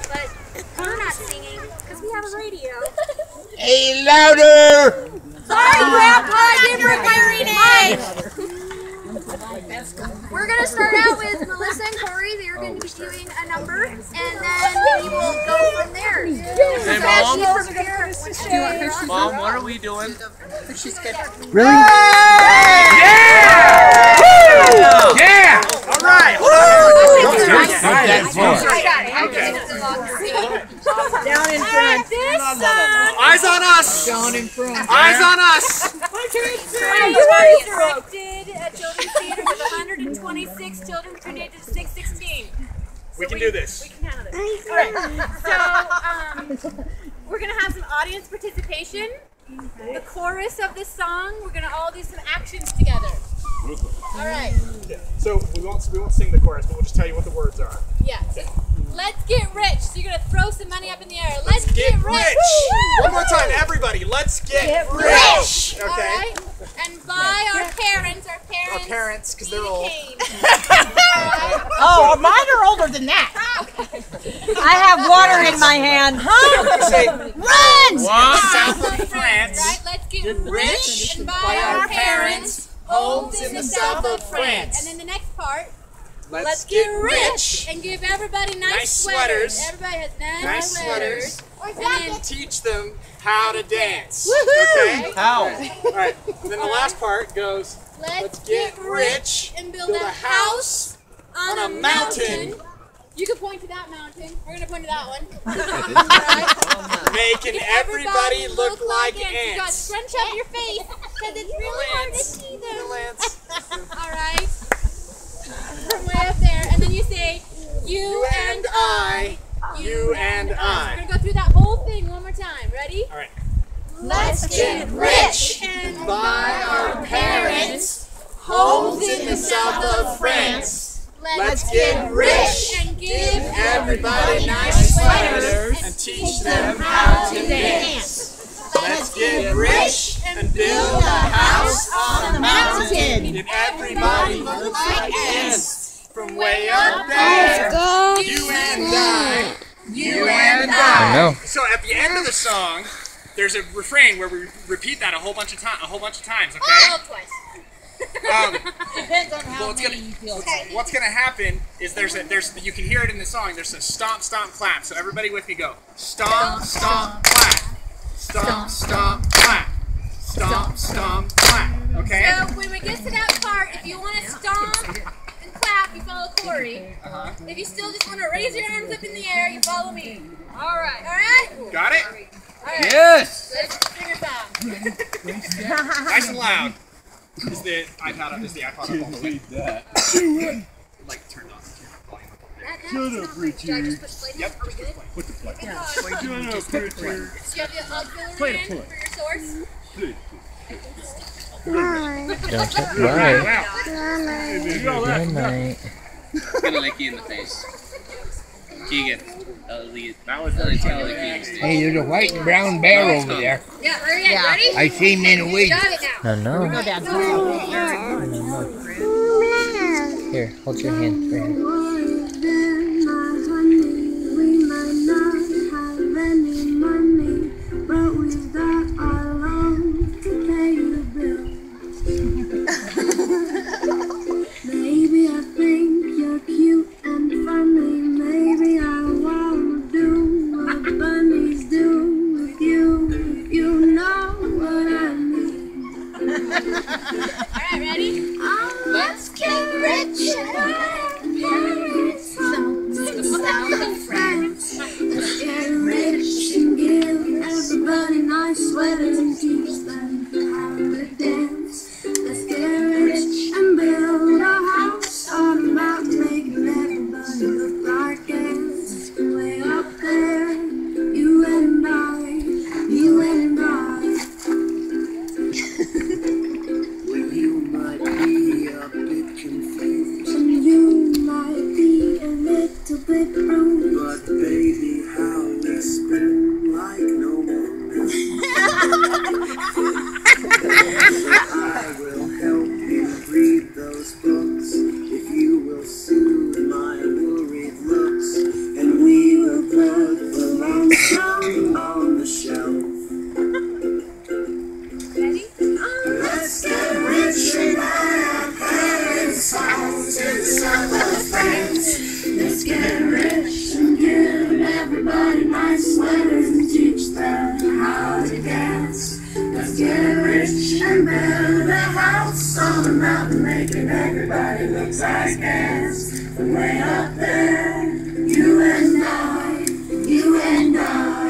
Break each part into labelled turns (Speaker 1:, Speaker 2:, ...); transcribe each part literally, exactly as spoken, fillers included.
Speaker 1: but we're not singing because we have a radio.
Speaker 2: Hey, louder!
Speaker 1: Sorry, Grandpa, I didn't bring my reading. We're gonna start out with Melissa and Corey. They're going to be doing a number, and then we will go from there.
Speaker 3: Hey, Mom.
Speaker 1: Mom,
Speaker 3: Mom, what are we doing?
Speaker 2: Really?
Speaker 3: Yeah! Woo! Yeah! All right.
Speaker 4: Down in front.
Speaker 3: Eyes on us.
Speaker 4: Down in front.
Speaker 3: Eyes on us.
Speaker 1: Everybody selected at Children's Theater with one hundred twenty-six children between the ages of six to sixteen.
Speaker 3: We can do this.
Speaker 1: We can handle this. All right. So um, we're gonna have some audience participation. The chorus of this song. We're gonna all do some actions together. All right.
Speaker 3: Yeah. So we won't we won't sing the chorus, but we'll just tell you what the words are.
Speaker 1: Yeah. So let's get rich. So you're gonna throw some money up in the air. Let's,
Speaker 3: Let's get,
Speaker 1: get
Speaker 3: rich.
Speaker 1: rich.
Speaker 3: One more time, everybody. Let's get,
Speaker 1: Get
Speaker 3: rich.
Speaker 1: rich.
Speaker 3: Okay.
Speaker 1: All right. And by our parents, our parents.
Speaker 3: Our parents, because they're old.
Speaker 4: Oh, mine are older than that. I have water in my hand. Huh?
Speaker 3: Say,
Speaker 4: Run!
Speaker 3: one south of France.
Speaker 1: Right. Let's get,
Speaker 3: Get
Speaker 1: rich.
Speaker 3: rich
Speaker 1: And by,
Speaker 3: by
Speaker 1: our
Speaker 3: our
Speaker 1: parents. Homes
Speaker 3: in the south of France.
Speaker 1: And then the next part.
Speaker 3: Let's,
Speaker 1: Let's
Speaker 3: get,
Speaker 1: get
Speaker 3: rich.
Speaker 1: and give everybody nice,
Speaker 3: Nice
Speaker 1: sweaters.
Speaker 3: sweaters.
Speaker 1: Everybody has nice,
Speaker 3: Nice
Speaker 1: sweaters.
Speaker 3: sweaters.
Speaker 1: And then,
Speaker 3: Teach them how to dance.
Speaker 1: Woohoo!
Speaker 3: Okay? How? All right. And then the last part goes,
Speaker 1: let's,
Speaker 3: let's get rich
Speaker 1: and build,
Speaker 3: build
Speaker 1: a
Speaker 3: a
Speaker 1: house on,
Speaker 3: on a mountain.
Speaker 1: You can point to that mountain. We're going to point to that one. All right.
Speaker 3: making
Speaker 1: Make
Speaker 3: everybody look like
Speaker 1: ants. You got to
Speaker 3: ants.
Speaker 1: scrunch up your face because it's really hard to
Speaker 3: Ants.
Speaker 1: see them.
Speaker 3: Little ants.
Speaker 1: All right. From way up there. And then you say, you,
Speaker 3: You and I. You and
Speaker 1: us.
Speaker 3: I.
Speaker 1: We're going to go through that whole thing one more time. Ready?
Speaker 3: All right.
Speaker 1: Let's get rich and
Speaker 3: Buy our parents homes in the south of France. Let's get rich
Speaker 1: and give
Speaker 3: everybody nice sweaters and teach them how to dance. Let's get rich and build a house on a mountain. And everybody looks like ants from way up there. You and I. You and I.
Speaker 2: I know.
Speaker 3: So at the end of the song, there's a refrain where we repeat that a whole bunch of time, a whole bunch of times. Okay.
Speaker 1: Oh, twice.
Speaker 3: Um,
Speaker 4: Depends on how
Speaker 3: well, it's
Speaker 4: many
Speaker 3: gonna,
Speaker 4: you feel.
Speaker 3: what's gonna happen is there's a there's you can hear it in the song. There's a stomp, stomp, clap. So everybody with me, go stomp, stomp, clap, stomp, stomp, clap, stomp, stomp, clap. Okay.
Speaker 1: So when we get to that part, if you want to stomp and clap, you follow Corey.
Speaker 3: Uh-huh.
Speaker 1: If you still just want to raise your arms up in the air, you follow me. All right. All right.
Speaker 3: Got it?
Speaker 1: All right.
Speaker 2: Yes!
Speaker 1: Let's figure it out.
Speaker 3: Nice and loud. Is the iPad up? Is the iPod up all the way?
Speaker 2: that.
Speaker 3: Like turned on. Turn the volume up over there.
Speaker 1: That-
Speaker 2: Shut
Speaker 1: that's
Speaker 2: up,
Speaker 1: not much. Should I
Speaker 2: Richard.
Speaker 1: just put play
Speaker 3: Yep.
Speaker 1: Are we good?
Speaker 2: Put the play.
Speaker 1: Yeah.
Speaker 2: Shut up, Richard.
Speaker 1: Do you have the auxiliary
Speaker 2: Play
Speaker 1: in
Speaker 2: the
Speaker 1: for your source?
Speaker 2: Don't check right.
Speaker 3: Wow.
Speaker 2: Good night.
Speaker 5: Gonna lick you in the face. Keegan. Uh, lead. That was really tell the Keegan's
Speaker 2: Hey, there's a white and brown bear over there.
Speaker 1: Yeah, ready? Yeah. Ready?
Speaker 2: I see him in a wig.
Speaker 1: Got it now.
Speaker 2: No, no.
Speaker 4: Go down.
Speaker 2: Here, hold your hand for him.
Speaker 6: Maybe I think you're cute and funny. Maybe I wanna do what bunnies do with you. If you know what I mean.
Speaker 1: All right, ready?
Speaker 6: Oh, let's get rich and parents. South of France. Let's get rich and give everybody nice sweaters and teach them how to dance. Let's get rich and build a house on a mountain, making everybody look like ants. Way up there, you and I, you and I. Well, you might be a bit confused, and you might be a little bit bruised, but baby, how we spin like no one else. everybody nice sweaters and teach them how to dance. Let's get rich and build a house on the mountain, making everybody look like ants. From way up there, you and I, you and I.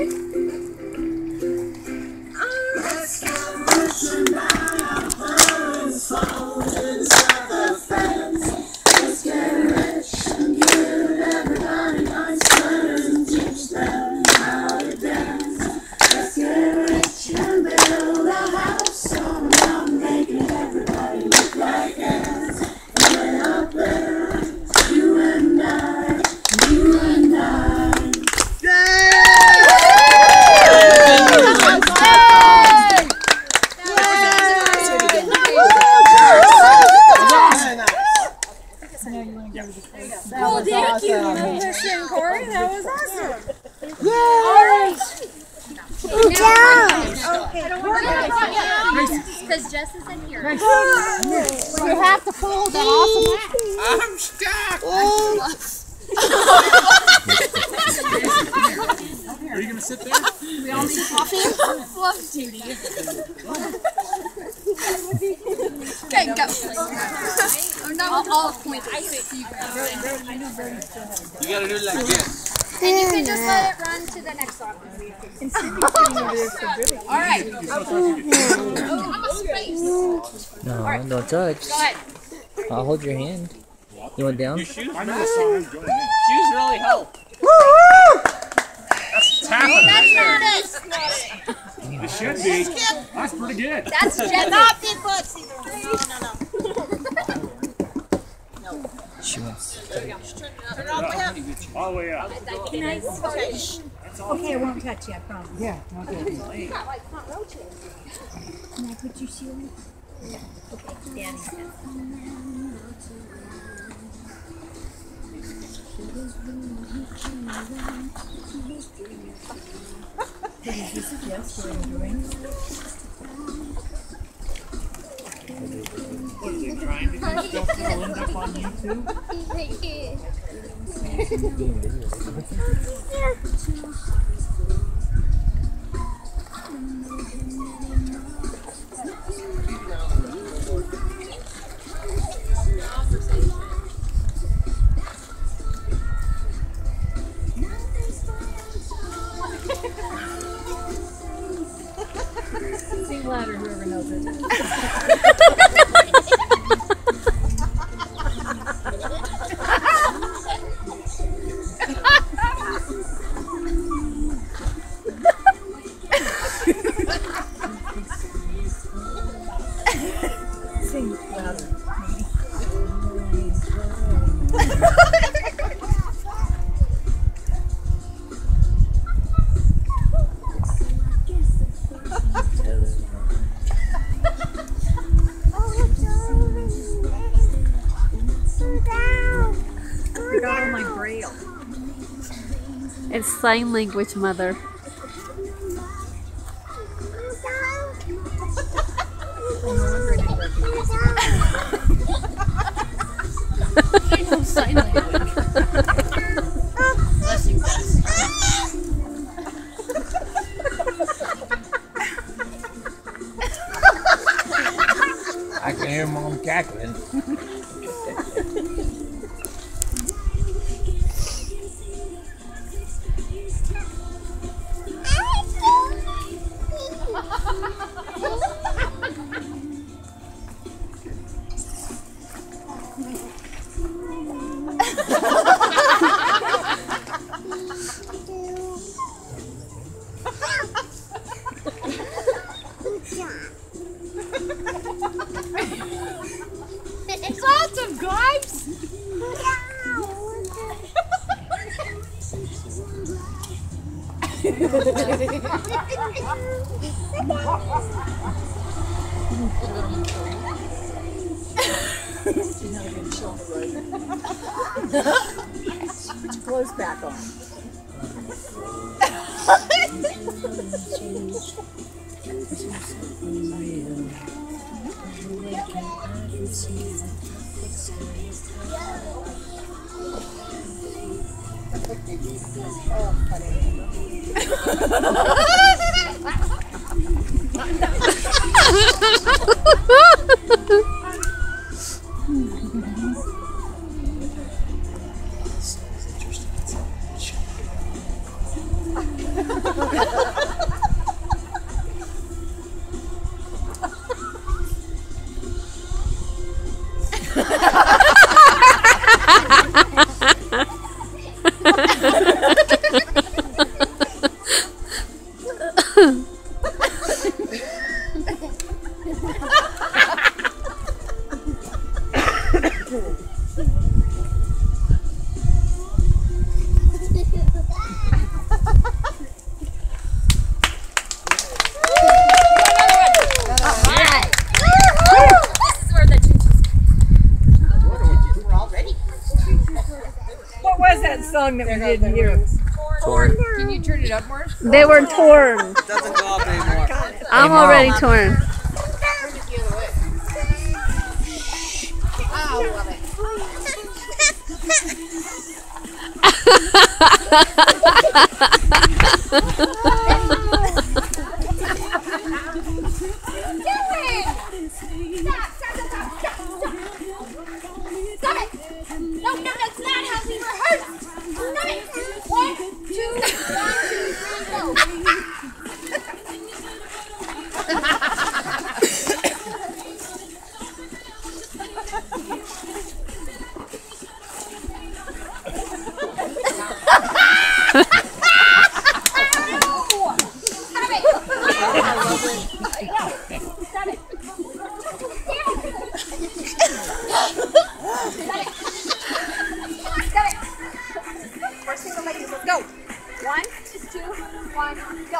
Speaker 6: Let's get rich and buy our parents' phones inside the fence. Let's get rich and give everybody nice sweaters and teach them how to dance. Let's get rich and build a house on the mountain, making everybody look like ants. And way up there, you and I, you and I.
Speaker 1: Well, thank you, Melissa and Corey. That was awesome. Yay! All right. Good job. Okay. Because Jess is in here.
Speaker 4: You have to pull the awesome hat.
Speaker 3: I'm stuck. Are you gonna sit there?
Speaker 1: We all need coffee. Fluff duty. Okay, go. I'm not with all points. I say you guys.
Speaker 5: You gotta do it like this.
Speaker 1: And you can just let it run to the next song. All right. Oh, I'm a space.
Speaker 2: No,
Speaker 1: right.
Speaker 2: don't touch.
Speaker 1: Go ahead.
Speaker 2: I'll hold your hand. You want down?
Speaker 5: Your shoes, shoes really help.
Speaker 3: That's tapping.
Speaker 1: That's not it.
Speaker 3: It should be. That's pretty good.
Speaker 1: That's Jess.
Speaker 4: Not big butts either. No, no, no.
Speaker 2: She wants.
Speaker 4: Turn it all the way up.
Speaker 3: All the way up.
Speaker 1: Nice.
Speaker 4: Okay, I won't touch you, I promise. Yeah, not
Speaker 1: Can I put you shield?
Speaker 4: Okay, Danny. Did you suggest what I'm doing?
Speaker 3: What is it, trying to get stuff that'll end up on YouTube?
Speaker 4: Sing louder, whoever knows it. Sing louder.
Speaker 7: It's sign language, Mother.
Speaker 1: Sign language. Bless you, Jess.
Speaker 2: I can hear Mom cackling.
Speaker 1: It's awesome, guys!
Speaker 4: Put your clothes back on. What was that song that we didn't hear?
Speaker 2: Torn.
Speaker 4: Can you turn it up more?
Speaker 7: They were torn.
Speaker 3: Doesn't go up anymore.
Speaker 7: I'm already torn.
Speaker 1: Stop it! No, no, that's not how we rehearse! Stop it! One, two, one, two, three, go! Go. One, two, one, go.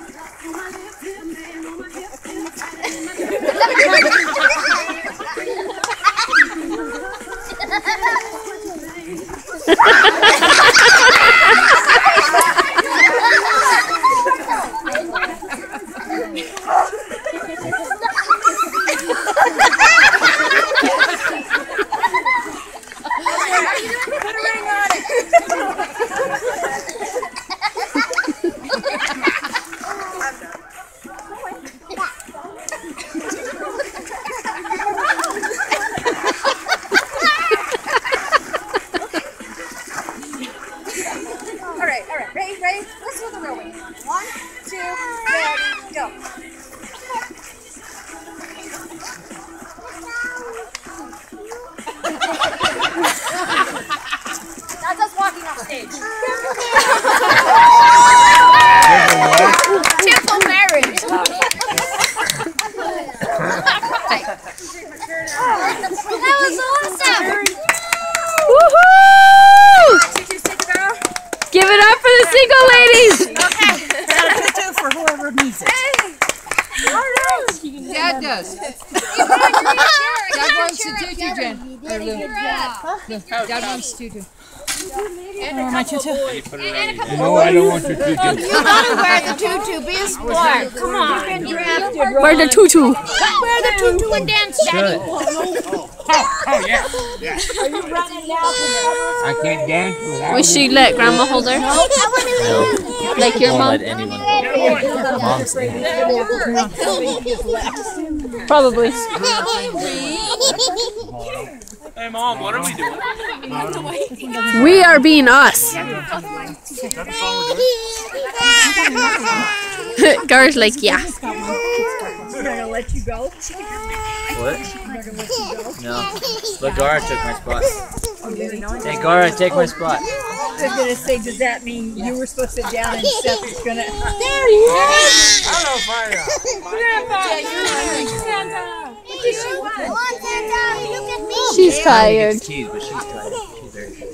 Speaker 1: Alright, alright, ready, ready? Let's do the real way. One, two, ready, go. That's us walking off stage. Temple marriage. That was awesome.
Speaker 7: Woohoo! Give it up for the single ladies!
Speaker 4: Okay. Tutu for whoever needs it. Dad does. Dad wants to tutu, Jen. Dad wants tutu. Oh, my tutu.
Speaker 8: No, I don't want your tutu.
Speaker 4: You gotta wear the tutu. Be a sport. Come on.
Speaker 7: Wear the tutu.
Speaker 4: Wear the tutu and dance, Daddy.
Speaker 8: Oh, yeah. Yeah. I can't dance without
Speaker 7: Would she let Grandma hold her?
Speaker 2: No.
Speaker 7: Like your
Speaker 2: Won't
Speaker 7: mom?
Speaker 2: let anyone hold her. Mom's there.
Speaker 7: Probably.
Speaker 5: Hey, Mom, what are we doing?
Speaker 7: We are being us. Gar's like, yeah.
Speaker 4: We're gonna let you go.
Speaker 2: What? No. But Gara took my spot. Hey, Gara, take my spot.
Speaker 4: I was gonna say, does that mean you were supposed to sit down and Seth is gonna?
Speaker 3: I don't know if I
Speaker 7: She's tired.
Speaker 2: Cheese, but she's tired. She's very tired.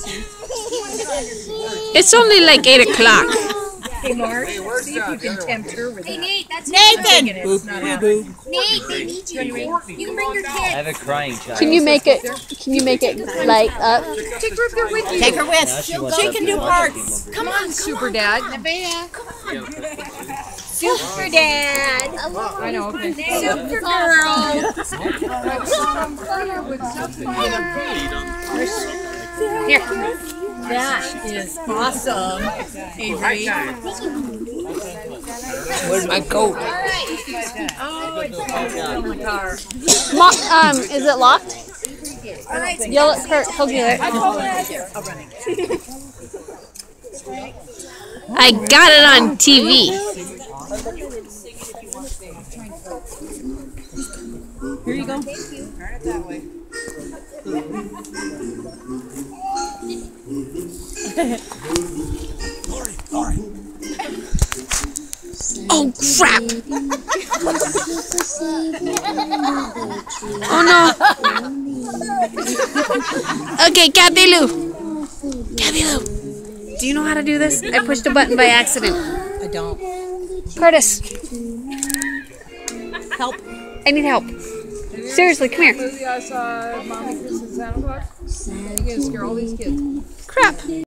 Speaker 7: It's only like eight o'clock.
Speaker 4: Hey, Mark, see if you can tempt her with
Speaker 1: Hey,
Speaker 4: that.
Speaker 1: Nate, that's
Speaker 4: Nathan!
Speaker 1: Nate, they need you. You can bring your
Speaker 2: I
Speaker 1: kid.
Speaker 2: have a crying child.
Speaker 7: Can you make it? Can you make it light up?
Speaker 4: Take her up there with you. Take her
Speaker 2: Now
Speaker 4: with.
Speaker 2: she wants
Speaker 4: She
Speaker 2: up
Speaker 4: can
Speaker 2: to
Speaker 4: do
Speaker 2: watch
Speaker 4: parts.
Speaker 2: people.
Speaker 4: Come on, Super Dad. Super Dad. I know. Okay. Super Girl. Here. That is awesome, Avery.
Speaker 8: Where's my coat?
Speaker 4: Oh, it's in the car.
Speaker 7: Mo- um, is it locked? Yell at Kurt. He'll get it. I got it on T V.
Speaker 4: Here you go. Turn it that way.
Speaker 7: Oh crap! Oh no! Okay, Kathy Lou. Kathy Lou. Do you know how to do this? I pushed a button by accident.
Speaker 4: I don't.
Speaker 7: Curtis,
Speaker 4: Help.
Speaker 7: I need help. Seriously, come here.
Speaker 9: Movie I saw, Mommy Christmas Santa Claus. You're gonna scare all these kids.
Speaker 7: Crap.